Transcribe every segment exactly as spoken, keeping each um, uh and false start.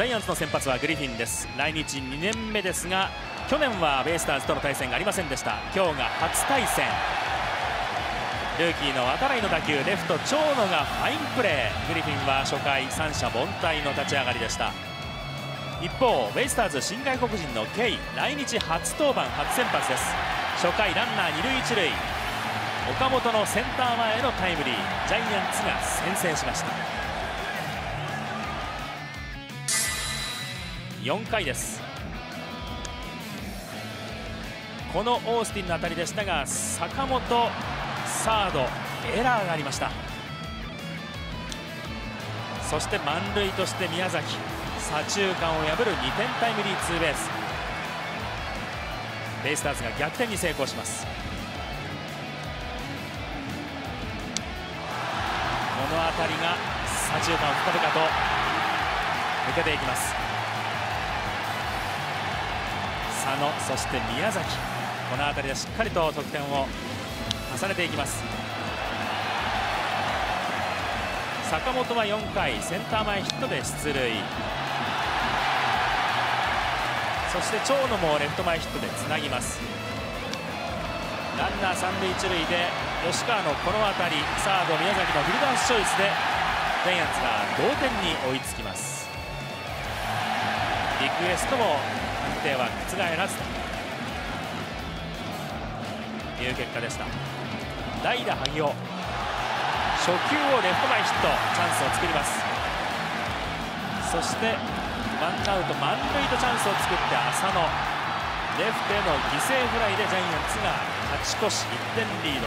ジャイアンツの先発はグリフィンです。来日にねんめですが、去年はベイスターズとの対戦がありませんでした。今日が初対戦。ルーキーの渡来の打球、レフト長野がファインプレー。グリフィンは初回三者凡退の立ち上がりでした。一方ベイスターズ新外国人のケイ、来日初登板初先発です。初回ランナー二塁一塁、岡本のセンター前へのタイムリー、ジャイアンツが先制しました。よんかいです。このオースティンの当たりでしたが、坂本サードエラーがありました。そして満塁として宮崎、左中間を破るにてんタイムリーツーベース。ベイスターズが逆転に成功します。この当たりが左中間を深々と抜けていきます。佐野、そして宮崎、この辺りでしっかりと得点を重ねていきます。坂本はよんかいセンター前ヒットで出塁、そして長野もレフト前ヒットでつなぎます。ランナー三塁一塁で吉川のこの当たり、サード宮崎のフィルダースチョイスでジャイアンツが同点に追いつきます。リクエストも判定は覆らずという結果でした。代打萩尾、初球をレフト前ヒット、チャンスを作ります。そしてワンアウト満塁とチャンスを作って浅野、レフトへの犠牲フライでジャイアンツが勝ち越しいってんリード。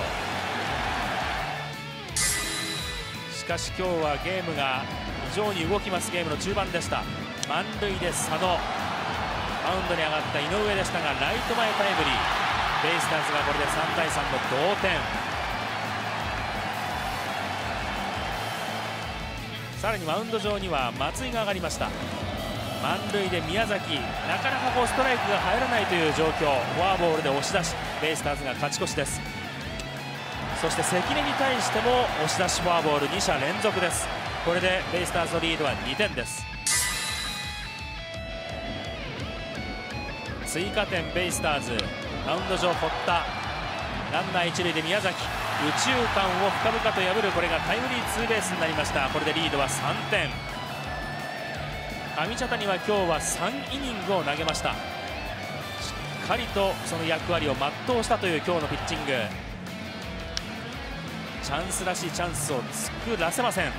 しかし今日はゲームが非常に動きます。ゲームの中盤でした。満塁で佐野、マウンドに上がった井上でしたがライト前タイムリー。ベイスターズがこれでさんたいさんの同点。さらにマウンド上には松井が上がりました。満塁で宮崎、なかなかこうストライクが入らないという状況、フォアボールで押し出し、ベイスターズが勝ち越しです。そして関根に対しても押し出しフォアボールに者連続です。これでベイスターズのリードはにてんです。追加点ベイスターズ、マウンド上堀田、ランナー一塁で宮崎、右中間を深々と破る、これがタイムリーツーベースになりました。これでリードはさんてん。上茶谷は今日はさんイニングを投げました。しっかりとその役割を全うしたという今日のピッチング。チャンスらしいチャンスを作らせません。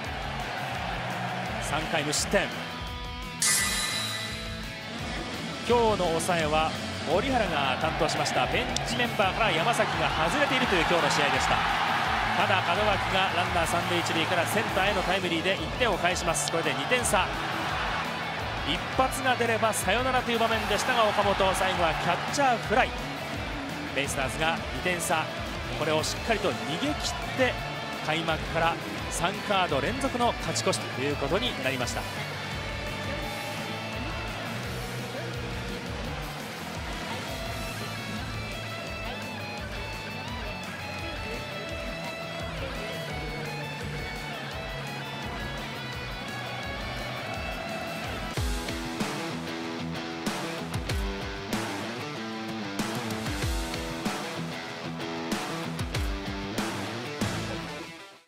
さんかい無失点。今日の抑えは森原が担当しました。ベンチメンバーから山崎が外れているという今日の試合でした。ただ門脇がランナー三塁一塁からセンターへのタイムリーでいってんを返します。これでにてんさ。一発が出ればサヨナラという場面でしたが、岡本最後はキャッチャーフライ。ベイスターズがにてんさ、これをしっかりと逃げ切って開幕からさんカード連続の勝ち越しということになりました。